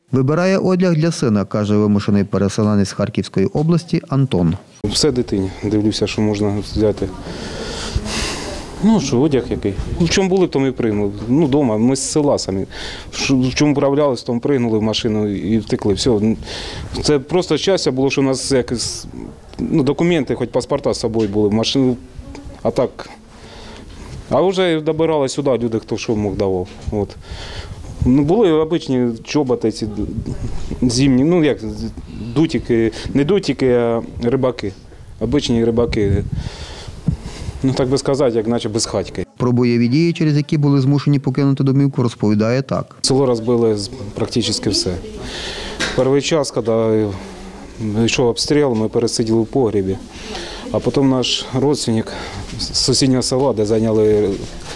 Вибирає одяг для сина, каже вимушений переселенець Харківської області Антон. Все дитині. Дивлюся, що можна взяти. Що одяг який. В чому були, в тому і пригнули. Вдома, ми з села самі. В чому вправлялися, в тому пригнули в машину і втекли. Все. Це просто щастя було, що у нас якось документи, хоч паспорта з собою були в машину. А так. А вже добирали сюди люди, хто що мог давав. От. Були обичні чоботи, ці зимні, дутики, не дутики, а рибаки. Обичні рибаки. Так би сказати, як наче безхатьки. Про бойові дії, через які були змушені покинути домівку, розповідає так. Село розбили практично все. Перший час, коли йшов обстріл, ми пересиділи в погребі. А потім наш родственник з сусіднього села, де зайняли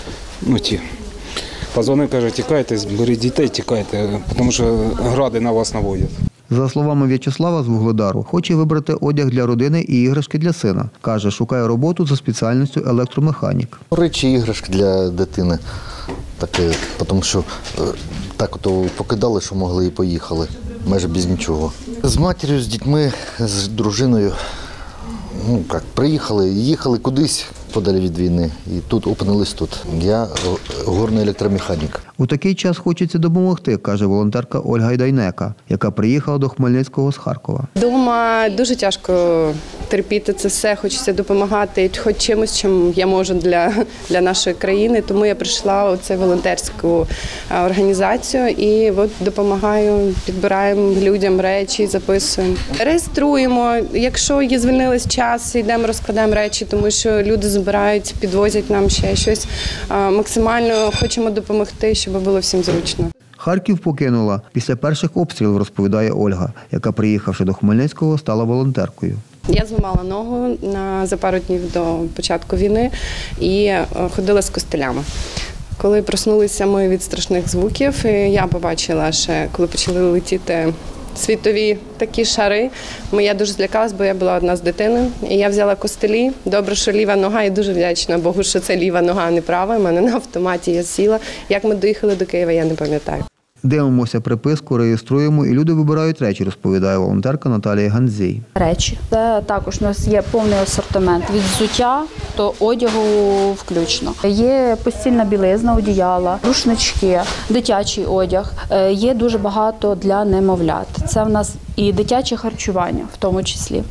позвонив, каже, тікайте, беріть дітей, тікайте, тому що гради на вас наводять. За словами В'ячеслава з Вугледару, хоче вибрати одяг для родини і іграшки для сина. Каже, шукає роботу за спеціальністю електромеханік. Речі, іграшки для дитини, тому що так покидали, що могли і поїхали, майже без нічого. З матір'ю, з дітьми, з дружиною, приїхали, їхали кудись подалі від війни і тут опинились тут. Я горний електромеханік. У такий час хочеться допомогти, каже волонтерка Ольга Ідайнека, яка приїхала до Хмельницького з Харкова. Дома дуже тяжко терпіти це все, хочеться допомагати хоч чимось, чим я можу для нашої країни. Тому я прийшла у цю волонтерську організацію і допомагаю, підбираємо людям речі, записуємо. Реєструємо, якщо є звільнилось час, йдемо, розкладаємо речі, тому що люди збирають, підвозять нам ще щось. Максимально хочемо допомогти, щоб було всім зручно. Харків покинула після перших обстрілів, розповідає Ольга, яка, приїхавши до Хмельницького, стала волонтеркою. Я зламала ногу за пару днів до початку війни і ходила з костилями. Коли проснулися ми від страшних звуків, я побачила ще, коли почали летіти світові такі шари. Я дуже злякалась, бо я була одна з дитиною. І я взяла костелі. Добре, що ліва нога, і дуже вдячна Богу, що це ліва нога, а не права. У мене на автоматі я сіла. Як ми доїхали до Києва, я не пам'ятаю. Дивимося приписку, реєструємо, і люди вибирають речі, розповідає волонтерка Наталія Ганзій. Речі. Це також у нас є повний асортимент. Від взуття до одягу включно. Є постільна білизна, одіяла, рушнички, дитячий одяг. Є дуже багато для немовлят. Це в нас і дитяче харчування в тому числі.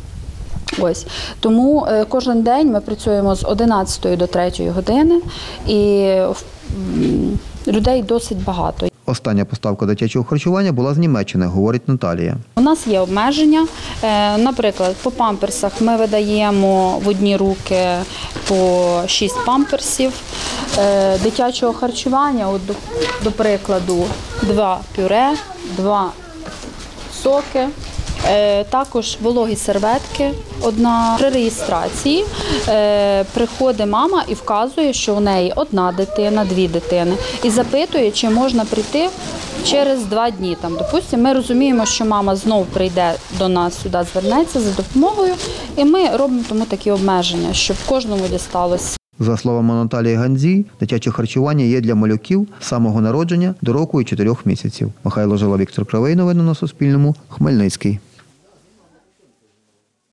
Тому кожен день ми працюємо з 11 до 3 години і людей досить багато. Остання поставка дитячого харчування була з Німеччини, говорить Наталія. У нас є обмеження. Наприклад, по памперсах ми видаємо в одні руки по 6 памперсів. Дитячого харчування, до прикладу, 2 пюре, 2 соки. Також вологі серветки. При реєстрації приходить мама і вказує, що у неї 1 дитина, 2 дитини. І запитує, чи можна прийти через 2 дні. Допустимо, ми розуміємо, що мама знову прийде до нас сюди, звернеться за допомогою. І ми робимо тому такі обмеження, щоб кожному дісталося. За словами Наталії Ганзій, дитяче харчування є для малюків з самого народження до року і 4 місяців. Михайло Жила, Віктор Кривий. Новини на Суспільному. Хмельницький.